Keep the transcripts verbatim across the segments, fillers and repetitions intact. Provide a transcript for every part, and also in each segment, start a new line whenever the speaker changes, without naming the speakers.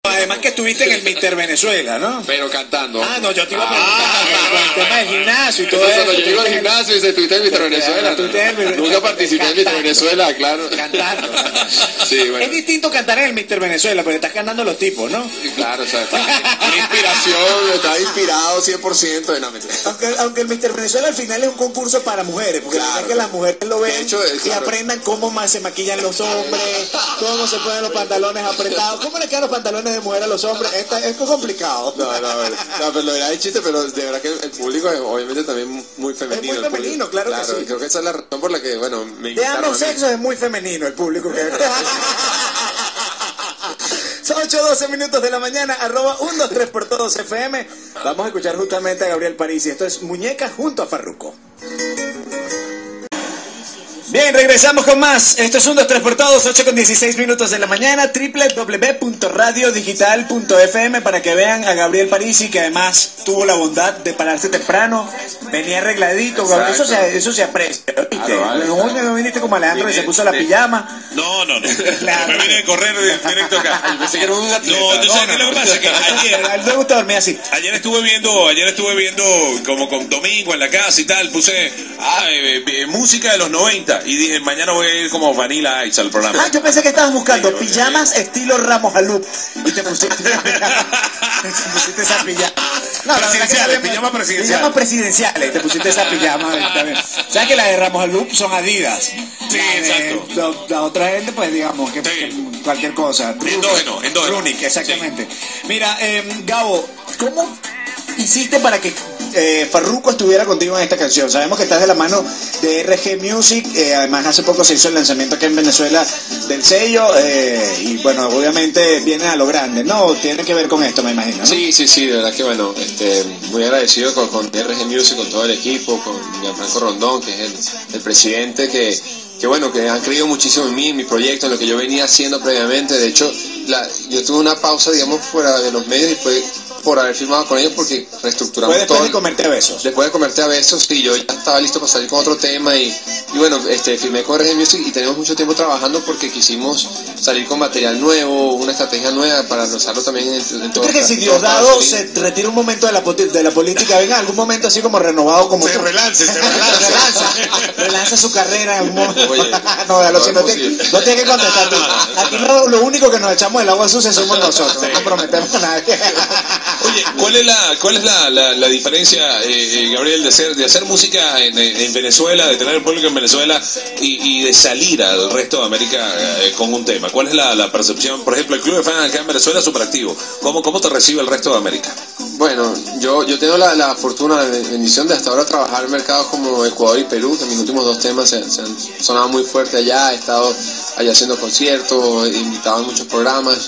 Además que estuviste en el Mister Venezuela, ¿no?
Pero cantando.
Ah, no, yo te iba a preguntar ah, con el tema del gimnasio y todo eso.
Cuando yo iba al gimnasio y dice, ¿estuviste en Mister Venezuela? Nunca participé en Mister Venezuela, claro.
Cantando.
Sí, bueno.
Es distinto cantar en el Mister Venezuela, porque estás cantando los tipos, ¿no?
Sí, claro, o sea, una inspiración, estaba inspirado cien por ciento de no meter.
Aunque, aunque el Mister Venezuela al final es un concurso para mujeres, porque claro, es que las mujeres lo ven hecho, y claro, aprendan cómo más se maquillan los hombres, cómo se ponen los pantalones apretados, cómo le quedan los pantalones de mujer a los hombres. Esta, esto es complicado.
No, no, no, no, pero lo era de chiste, pero de verdad que el público es obviamente también muy femenino.
Es muy femenino, claro, claro que sí.
Creo que esa es la razón por la que, bueno, me
de ambos sexos es muy femenino el público que... Son ocho doce minutos de la mañana, arroba ciento veintitrés por todos F M. Vamos a escuchar justamente a Gabriel Parisi. Esto es Muñeca junto a Farruko. Bien, regresamos con más. Esto es ciento veintitrés por todos, ocho con dieciséis minutos de la mañana, doble u doble u doble u punto radio digital punto f m para que vean a Gabriel Parisi, que además tuvo la bondad de pararse temprano, venía arregladito, Gabriel, eso se, eso se aprecia, ¿viste? Claro, vale, no, no viniste como Alejandro, que se puso la pijama.
No, no, no, claro. Me vine a correr directo acá.
Pensé que era un atleta.
No, tú sabes que lo que pasa es que ayer...
A él le gusta dormir así.
Ayer estuve viendo, ayer estuve viendo como con Domingo en la casa y tal, puse ah, eh, eh, música de los noventa y dije, mañana voy a ir como Vanilla Ice al programa.
Ah, yo pensé que estabas buscando sí, pijamas sí, estilo Ramos Alup y te pusiste, te pusiste esa pijama. No,
presidenciales, pijama presidencial.
Pijamas presidenciales, te pusiste esa pijama. ¿Sabes que las de Ramos Alup son Adidas?
Sí, la exacto.
De, la, la otra gente, pues digamos, que, sí, que cualquier cosa.
Endógeno, endógeno.
Runic, exactamente. Sí. Mira, eh, Gabo, ¿cómo hiciste para que eh, Farruko estuviera contigo en esta canción? Sabemos que estás de la mano de R G Music, eh, además hace poco se hizo el lanzamiento aquí en Venezuela del sello, eh, y bueno, obviamente viene a lo grande, ¿no? Tiene que ver con esto, me imagino, ¿no?
Sí, sí, sí, de verdad que bueno, este, muy agradecido con, con R G Music, con todo el equipo, con Gianfranco Rondón, que es el, el presidente, que, que bueno, que han creído muchísimo en mí, en mi proyecto, en lo que yo venía haciendo previamente. De hecho, la, yo tuve una pausa, digamos, fuera de los medios y fue por haber firmado con ellos porque reestructuramos
todo. Después de comerte a besos.
Después de comerte a besos, sí, yo ya estaba listo para salir con otro tema y, y bueno, este, firmé con R G Music y tenemos mucho tiempo trabajando porque quisimos salir con material nuevo, una estrategia nueva para lanzarlo también en, en todo.
¿Tú crees que si Diosdado se retira un momento de la, de la política, venga algún momento así como renovado, como
se relance, se relanza,
relanza, relanza su carrera en algún momento? Oye, no, no, no, no, te, no tienes que contestar tú. Aquí no, lo único que nos echamos el agua sucia somos nosotros, sí, no comprometemos a nadie.
Oye, ¿cuál es la cuál es la, la, la diferencia, eh, Gabriel, de hacer de hacer música en, en Venezuela, de tener el público en Venezuela y, y de salir al resto de América eh, con un tema? ¿Cuál es la, la percepción? Por ejemplo, el Club de Fans acá en Venezuela es súper activo. ¿Cómo, ¿Cómo te recibe el resto de América?
Bueno, yo, yo tengo la, la fortuna, la bendición de hasta ahora trabajar en mercados como Ecuador y Perú, que mis últimos dos temas se, se han sonado muy fuerte allá. He estado allá haciendo conciertos, invitado en muchos programas.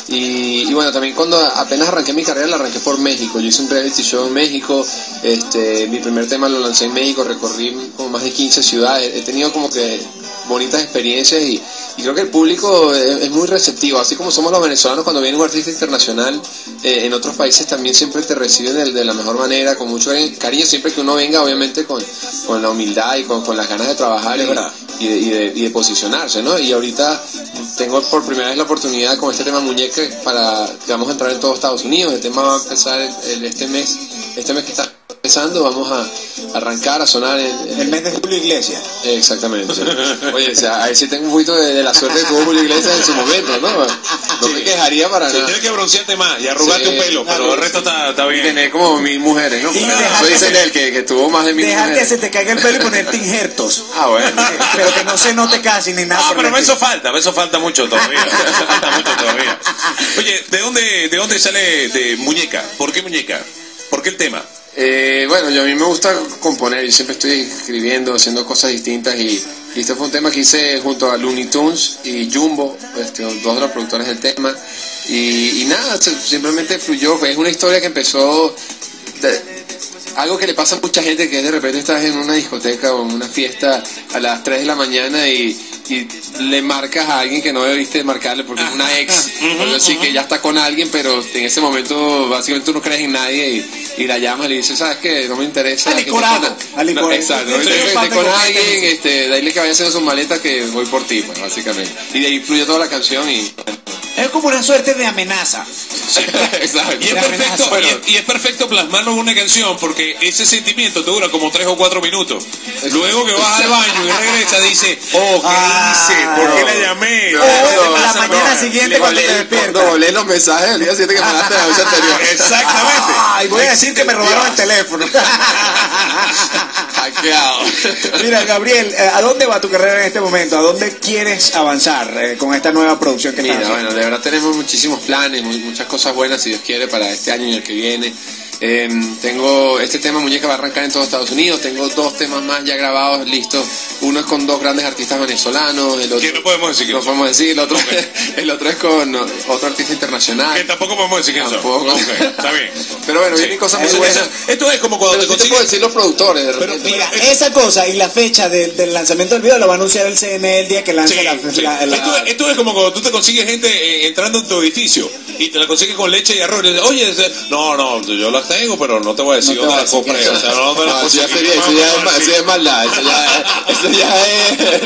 Y, y bueno, también cuando apenas arranqué mi carrera, la arranqué por México. Yo hice un reality show en México, este, mi primer tema lo lancé en México, recorrí como más de quince ciudades. He tenido como que bonitas experiencias y, y creo que el público es, es muy receptivo, así como somos los venezolanos cuando viene un artista internacional, eh, en otros países también siempre te reciben de, de la mejor manera, con mucho cariño, siempre que uno venga, obviamente con, con la humildad y con, con las ganas de trabajar y, y, de, y, de, y de posicionarse, ¿no? Y ahorita tengo por primera vez la oportunidad con este tema Muñeca para que vamos a entrar en todo Estados Unidos. El tema va a empezar el, el, este mes, este mes que está empezando, vamos a arrancar a sonar el, el,
el mes de Julio Iglesias.
Exactamente. Sí. Oye, o sea, ahí sí tengo un poquito de, de la suerte que tuvo Julio Iglesias en su momento, ¿no? No sí. me quejaría para
sí,
nada.
Tienes que broncearte más y arrugarte sí, un pelo, claro, pero el resto está, está bien.
Tener como mil mujeres, ¿no? Eso dicen él, que, que tuvo más de mil
dejar
mujeres.
Dejar que se te caiga el pelo y ponerte injertos.
Ah, bueno.
Pero que no se note casi ni nada.
Ah, pero eso falta, eso falta mucho todavía. Eso falta mucho todavía. Oye, ¿de dónde, de dónde sale de Muñeca? ¿Por qué Muñeca? ¿Por qué el tema?
Eh, bueno, yo a mí me gusta componer, yo siempre estoy escribiendo, haciendo cosas distintas y, y este fue un tema que hice junto a Looney Tunes y Jumbo, este, dos de los productores del tema y, y nada, simplemente fluyó. Es una historia que empezó de, algo que le pasa a mucha gente, que de repente estás en una discoteca o en una fiesta a las tres de la mañana y, y le marcas a alguien que no debiste marcarle porque es una ex, o algo así, que ya está con alguien, pero en ese momento básicamente tú no crees en nadie y, y la llamas y le dices, ¿sabes qué? No me interesa.
Alicorado.
No, exacto, no me interesa que esté con alguien, este, dile que vaya haciendo sus maletas que voy por ti, pues, básicamente. Y de ahí fluyó toda la canción y...
Es como una suerte de amenaza.
Exacto. Y es, perfecto, bueno. y, es, y es perfecto plasmarlo en una canción porque ese sentimiento te dura como tres o cuatro minutos. Luego que vas al baño y regresas, dice, oh, ¿qué
Ah,
hice? ¿Por qué
no.
la llamé?
No,
¿Qué
no, la
pasa?
mañana
No.
siguiente cuando te despiertas.
Cuando lees los mensajes del día siguiente que mandaste la noche anterior.
Exactamente.
Ay, voy a decir que me robaron el teléfono.
Hackeado.
Mira, Gabriel, eh, ¿a dónde va tu carrera en este momento? ¿A dónde quieres avanzar eh, con esta nueva producción que estás
Mira,
haciendo?
bueno, de verdad tenemos muchísimos planes, mu- muchas cosas buenas, si Dios quiere, para este año y el que viene. Eh, tengo este tema Muñeca va a arrancar en todos Estados Unidos. Tengo dos temas más ya grabados, listos. Uno es con dos grandes artistas venezolanos. El otro,
¿Qué no podemos decir que
no
no
podemos decir. El otro, el otro es con otro artista internacional.
Que tampoco podemos decir que eso.
Tampoco.
Ok, está bien.
Pero bueno,
Sí.
vienen cosas muy
Eso-
buenas.
eso- esto es como cuando
Pero
te
sí te puedo
consigues.
decir los productores. De
Pero
repente.
Mira, esa cosa y la fecha de- del lanzamiento del video lo va a anunciar el C N E el día que lance
Sí,
la,
sí.
la- la-
Esto, es- esto es como cuando tú te consigues gente eh, entrando en tu edificio y te la consigues con leche y arroz. Y dices, oye, ese- no, no, yo las tengo, pero no te voy a decir
No te
dónde
voy a
las
decir
compré.
quién
O sea, no me las
No, eso ya
conseguí.
sería, eso ya es, ma- eso ya es maldad, eso ya, eso ya es...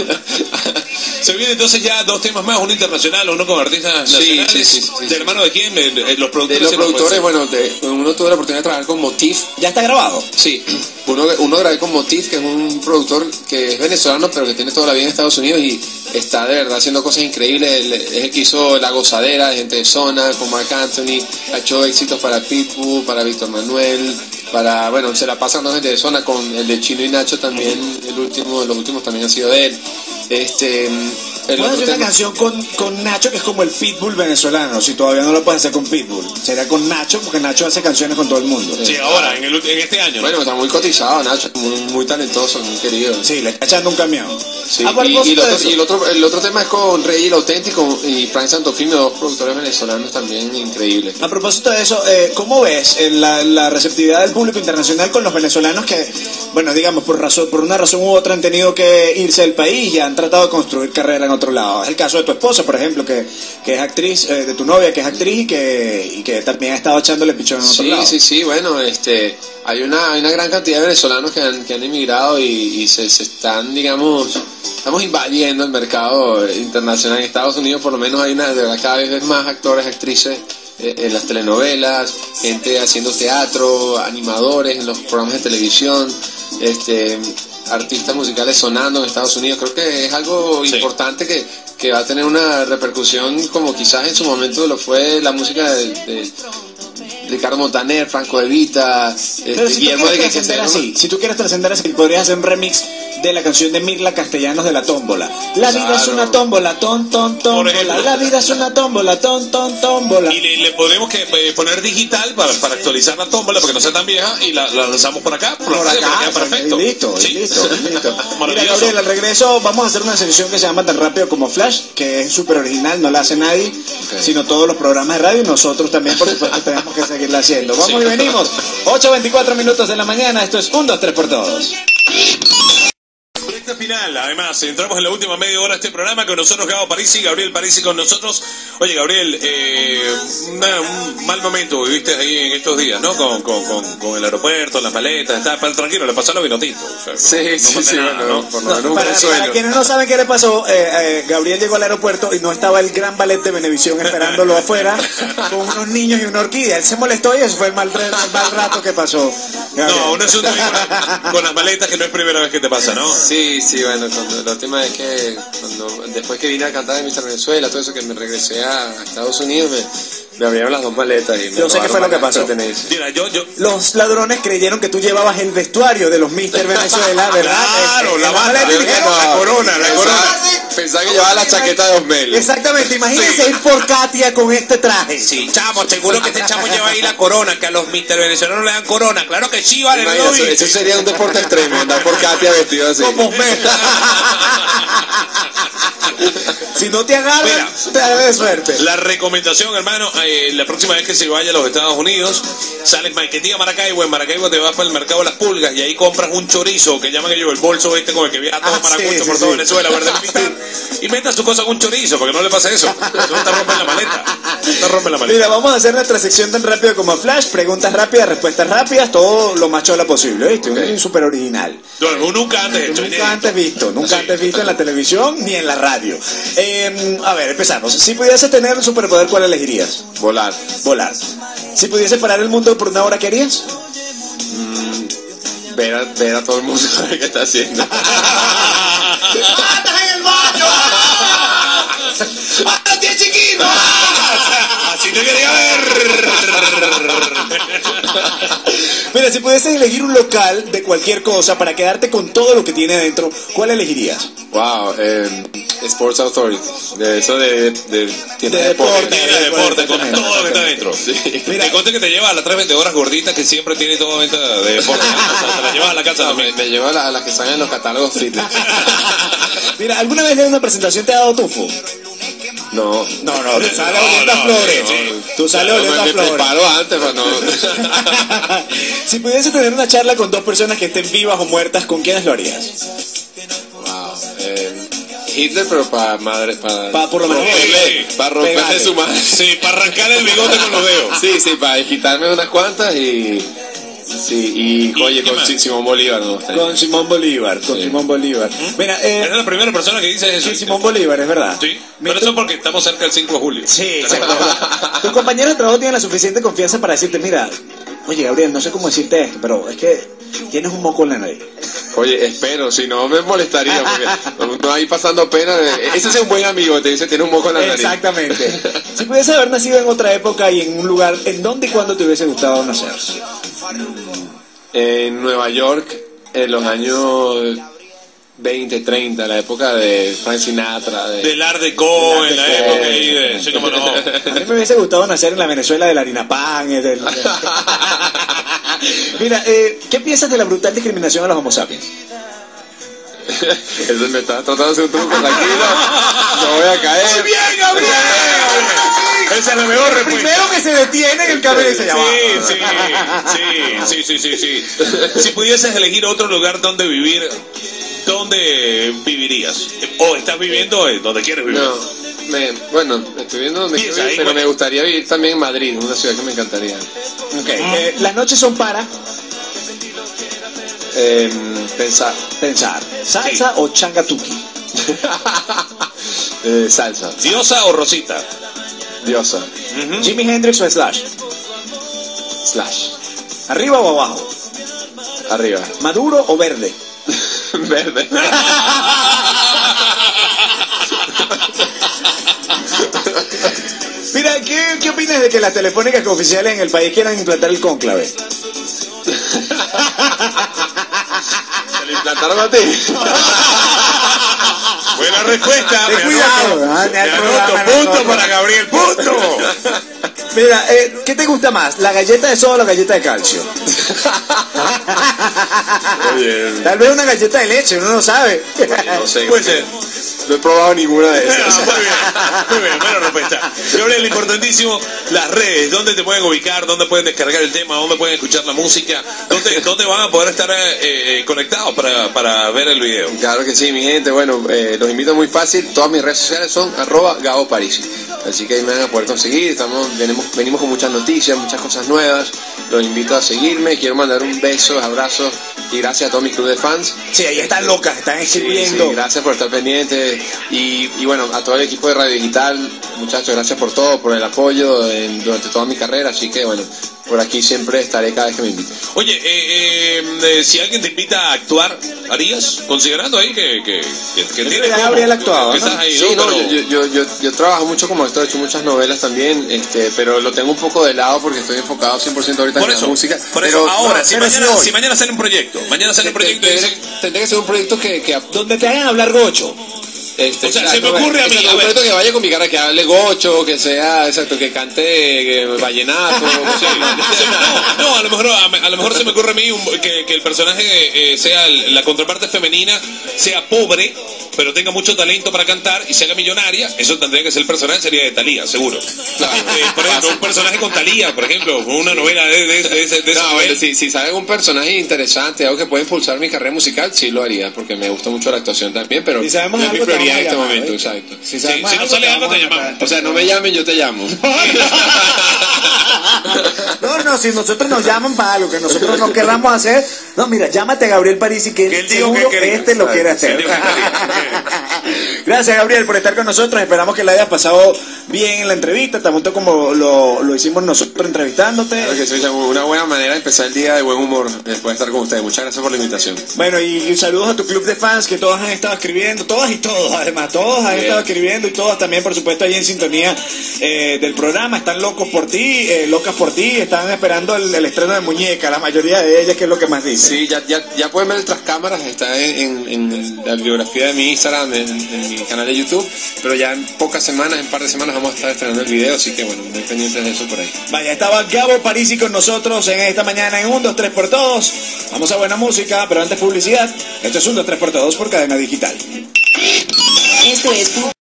Se vienen entonces ya dos temas más, uno internacional, uno con artistas
Sí,
nacionales.
sí, sí, sí, sí.
¿De hermano de quién? De, de los
De
productores.
los
se nos
productores,
puede
bueno, de, uno tuve la oportunidad de trabajar con Motif.
¿Ya está grabado?
Sí, uno, uno grabé con Motif, que es un productor que es venezolano, pero que tiene toda la vida en Estados Unidos y está de verdad haciendo cosas increíbles. Él, es el que hizo La Gozadera, de Gente de Zona, con Marc Anthony, ha hecho éxitos para Pitbull, para Víctor Manuel, para, bueno, se la pasan dos Gente de Zona, con el de Chino y Nacho también, el último, los últimos también han sido de él. Este, el
Puedes
otro
hacer una
tema-
canción con, con Nacho que es como el Pitbull venezolano, si todavía no lo puedes hacer con Pitbull. Será con Nacho, porque Nacho hace canciones con todo el mundo.
Sí, ahora, en, el, en este año. ¿no?
Bueno, está muy cotizado, Nacho, muy, muy talentoso, muy querido.
Sí, le está echando un camión.
Sí,
A
y,
propósito
y el,
de
otro,
eso,
y el otro el otro tema es con Rey el Auténtico y Frank Santofimio, dos productores venezolanos también increíbles.
a propósito de eso, eh, ¿cómo ves eh, la, la receptividad del público internacional con los venezolanos que, bueno, digamos, por razón, por una razón u otra han tenido que irse del país y han tratado de construir carrera en otro lado? Es el caso de tu esposa, por ejemplo, que, que es actriz, eh, de tu novia, que es actriz y que, y que también ha estado echándole pichón en otro
Sí,
lado.
sí, sí, bueno, este, hay una, hay una gran cantidad de venezolanos que han, que han emigrado y, y se, se están, digamos, estamos invadiendo el mercado internacional. En Estados Unidos por lo menos hay una, de verdad, cada vez más actores, actrices eh, en las telenovelas, gente haciendo teatro, animadores en los programas de televisión, este, artistas musicales sonando en Estados Unidos. Creo que es algo
Sí.
importante que, que va a tener una repercusión como quizás en su momento lo fue la música de, de Ricardo Montaner, Franco De Vita, este,
Pero si tú
Guillermo de
quieres
que
trascender así, si tú quieres trascender así, podrías hacer un remix de la canción de Mirla Castellanos de La Tómbola. La vida es
Claro.
una tómbola, ton, ton,
Por
tómbola.
ejemplo.
La vida es una tómbola, ton, ton, tómbola.
Y le, le podemos que, eh, poner digital para, para actualizar la tómbola porque no sea tan vieja y la, la lanzamos por acá, por, la
Por
radio,
acá,
para que quede perfecto.
y listo, y
Sí.
listo, y listo. Mira,
Maravilloso.
Gabriel, al regreso vamos a hacer una sección que se llama Tan Rápido como Flash, que es súper original, no la hace nadie, sino todos los programas de radio y nosotros también, por supuesto, tenemos que seguirla haciendo. Vamos
Sí.
y venimos. ocho veinticuatro minutos de la mañana, esto es un, dos, tres por todos.
Recta final, además, entramos en la última media hora de este programa con nosotros Gabo Parisi, Gabriel Parisi con nosotros. Oye, Gabriel, eh, una- un mal momento viviste ahí en estos días, ¿no? Con, con, con, con el aeropuerto, las maletas, está pero tranquilo, le pasaron vino tinto. O sea,
Sí,
no
sí,
pasa
sí,
nada,
bueno,
¿no?
por lo menos un
Para,
buen
para
sueldo.
quienes no saben qué le pasó, eh, eh, Gabriel llegó al aeropuerto y no estaba el gran ballet de Venevisión esperándolo afuera con unos niños y una orquídea. Él se molestó y ese fue el mal, re- el mal rato que pasó. Gabriel.
No, un asunto ahí con, con las maletas que no es primera vez que te pasa, ¿no?
Sí, sí, bueno, cuando, la última vez que, cuando, después que vine a cantar en mister Venezuela, todo eso, que me regresé a Estados Unidos, me, me abrieron las dos maletas y me
Yo sé qué
robaron
fue lo que
varias
pasó.
pertenencias.
Mira, yo, yo,
Los ladrones creyeron que tú llevabas el vestuario de los mister Venezuela, ¿verdad?
Claro,
En- en-
la
en
banda,
maleta y
la
dijeron,
corona, la corona.
Pensaba, pensaba que llevaba la chaqueta de Osmel.
Exactamente, imagínense ir por Katia con este traje.
Sí, chamo, seguro que este chamo lleva ahí la corona, que a los mister venezolanos le dan corona. Claro que sí, vale,
Imagina,
no lo
eso,
vi.
eso sería un deporte extremo, andar por Katia vestido así.
Como Osmel. Si no te agarran,
Mira.
te da de suerte.
La recomendación, hermano, eh, la próxima vez que se vaya a los Estados Unidos, sales Maiquetía, Maracaibo, en Maracaibo te vas para el mercado de las pulgas y ahí compras un chorizo que llaman ellos el bolso este con el que viaja todo
Ah,
maracucho
sí,
por
sí,
toda
sí.
Venezuela, verde militar, Y meta su cosa con un chorizo, porque no le pasa eso. No te rompen la maleta. Te rompen la maleta.
Mira, vamos a hacer nuestra sección tan rápido como Flash. Preguntas rápidas, respuestas rápidas, todo lo más chola posible, ¿viste?
Okay.
Un súper original.
No, nunca antes hecho.
Nunca antes visto, nunca sí. antes visto en la televisión ni en la radio. Eh, a ver, empezamos. Si pudieses tener un superpoder, ¿cuál elegirías?
Volar.
Volar. Si pudieses parar el mundo por una hora, ¿qué harías?
Mm, ver, a, ver a todo el mundo saber qué está haciendo.
¡Ah, estás en el baño! ¡Ah, no tienes chiquito!
Así te quería ver.
Mira, si pudieses elegir un local de cualquier cosa para quedarte con todo lo que tiene adentro, ¿cuál elegirías?
Wow, eh, Sports Authority. De eso de, de,
tienda de, de deporte. Tienda de deporte, con todo lo que está adentro. Sí. Mira, te conté que te lleva a las tres vendedoras gorditas que siempre tiene todo venta de deporte. O sea, te la llevas a la casa.
No, me, me lleva a, la, a las que están en los catálogos fitness.
Mira, ¿alguna vez en una presentación te ha dado tufo?
No,
no, no, tú sales oliendo a flores. Tú sales oliendo a flores.
Me preparo antes, pero no.
Si pudiese tener una charla con dos personas que estén vivas o muertas, ¿con quiénes lo harías?
Wow, eh, Hitler, pero para madre, para
pa, por lo menos
para romperle su madre.
Sí, para arrancar el bigote con los dedos.
Sí, sí, para quitarme unas cuantas y sí, y, y oye, con S- Simón Bolívar no está.
Con Simón Bolívar, con sí. Simón Bolívar.
¿Mm? Mira, eh, eres la primera persona que dice eso.
Sí, Simón Bolívar, es verdad.
Sí, pero eso porque estamos cerca del cinco de julio.
Sí, exacto. Tus compañeros de trabajo tienen la suficiente confianza para decirte, mira, oye, Gabriel, no sé cómo decirte esto, pero es que tienes un moco en la nariz.
Oye, espero, si no me molestaría, porque no ahí pasando pena. Ese es un buen amigo, te dice, tiene un moco en la nariz.
Exactamente. Si pudiese haber nacido en otra época y en un lugar, ¿en dónde y cuándo te hubiese gustado nacer?
En Nueva York, en los años veinte, treinta, la época de Frank Sinatra, de,
del Art Deco, en la época ahí de, sí, cómo no.
A mí me hubiese gustado nacer en la Venezuela de la harina pan. Del... Mira, eh, ¿qué piensas de la brutal discriminación a los homo sapiens?
Eso me está tratando de hacer un truco, tranquilo. No voy a caer.
Muy bien, Gabriel. Esa es la mejor respuesta.
Primero que se detiene en el camino y se llama.
Sí, sí, sí, sí, sí, sí. Si pudieses elegir otro lugar donde vivir, ¿dónde vivirías? ¿O estás viviendo en donde quieres vivir?
No, me, bueno, estoy viviendo donde quiero vivir, pero bueno, me gustaría vivir también en Madrid, una ciudad que me encantaría.
Okay. Mm. Eh, las noches son para
eh, pensar.
Pensar. ¿Salsa sí. o changatuki?
eh, salsa.
¿Diosa o Rosita?
Diosa.
Uh-huh. ¿Jimi Hendrix o Slash?
Slash.
¿Arriba o abajo?
Arriba.
¿Maduro o verde?
Verde.
Mira, ¿qué, ¿qué opinas de que las telefónicas oficiales en el país quieran implantar el cónclave?
¿Se lo implantaron a ti?
Buena respuesta.
Ten cuidado.
Me anoto, punto para Gabriel, punto.
Mira, eh, ¿qué te gusta más? ¿La galleta de soda o la galleta de calcio?
Oye,
tal vez una galleta de leche, uno no sabe.
Bueno, no sé.
Puede ser.
No he probado ninguna de esas.
No, muy bien, muy bien, buena respuesta. Gabriel, importantísimo, las redes, ¿dónde te pueden ubicar? ¿Dónde pueden descargar el tema? ¿Dónde pueden escuchar la música? ¿Dónde, dónde van a poder estar eh, conectados para, para ver el video?
Claro que sí, mi gente. Bueno, eh, los invito muy fácil. Todas mis redes sociales son arroba Gabo Parisi. Así que ahí me van a poder conseguir. Estamos, venimos, venimos con muchas noticias, muchas cosas nuevas. Los invito a seguirme. Quiero mandar un beso, abrazos y gracias a todo mi club de fans.
Sí, ahí están locas, están escribiendo.
Sí, sí, gracias por estar pendientes. Y, y bueno, a todo el equipo de Radio Digital, muchachos, gracias por todo, por el apoyo en, durante toda mi carrera. Así que bueno, por aquí siempre estaré cada vez que me inviten.
Oye, eh, eh, si alguien te invita a actuar, ¿harías? Considerando ahí que, que, que, que tienes
ya Gabriel actuado,
que, que
¿no?
estás ahí, sí, no, no yo, yo, yo, yo trabajo mucho como actor, he hecho muchas novelas también, este, pero lo tengo un poco de lado porque estoy enfocado cien por ciento ahorita
por
en
eso,
la música.
Por
pero,
eso, ahora,
no,
si, mañana, si mañana sale un proyecto, mañana sale un proyecto y dicen...
Tendría que ser un proyecto que... que
donde te hagan hablar gocho.
Este,
o sea,
exacto,
se me ocurre a mí,
exacto, a ver, que vaya con mi cara, que hable gocho, que sea, exacto, que cante que, vallenato.
Sí, no, no, a lo mejor a, a lo mejor se me ocurre a mí un, que, que el personaje eh, sea el, la contraparte femenina, sea pobre, pero tenga mucho talento para cantar y se haga millonaria. Eso tendría que ser el personaje, sería de Thalía, seguro. Claro. Eh, por ejemplo, un personaje con Thalía, por ejemplo, una novela de, de, de, de, de
no, bueno, si, si saben un personaje interesante, algo que puede impulsar mi carrera musical, sí lo haría, porque me gusta mucho la actuación también, pero
¿y sabemos
no es mi prioridad. sería en este
llamar,
momento,
¿viste?
exacto.
Si,
Sí, si no sale algo, te llamamos.
O sea, no me llamen, yo te llamo.
No, no, si nosotros nos llaman para algo que nosotros no querramos hacer, no, mira, llámate a Gabriel Parisi, que,
Que
él
él dijo
seguro
que quería.
este lo quiere hacer.
Él dijo que quería.
Gracias, Gabriel, por estar con nosotros. Esperamos que la hayas pasado bien en la entrevista, tanto como lo, lo hicimos nosotros entrevistándote.
Claro que sí, una buena manera de empezar el día de buen humor después de estar con ustedes. Muchas gracias por la invitación.
Bueno, y, y saludos a tu club de fans, que todos han estado escribiendo, todas y todos, además, todos han
Bien.
estado escribiendo y todos también, por supuesto, ahí en sintonía eh, del programa. Están locos por ti, eh, locas por ti, están esperando el, el estreno de Muñeca, la mayoría de ellas, que es lo que más dice.
Sí, ya, ya, ya pueden ver tras cámaras, está en, en, en la biografía de mi Instagram, en, en mi canal de YouTube, pero ya en pocas semanas, en un par de semanas vamos a estar estrenando el video, así que bueno, muy pendientes de eso por ahí.
Vaya, estaba Gabo Parisi con nosotros en esta mañana en un, dos, tres por todos. Vamos a buena música, pero antes publicidad. Esto es un, dos, tres por todos por Cadena Digital.
Esto es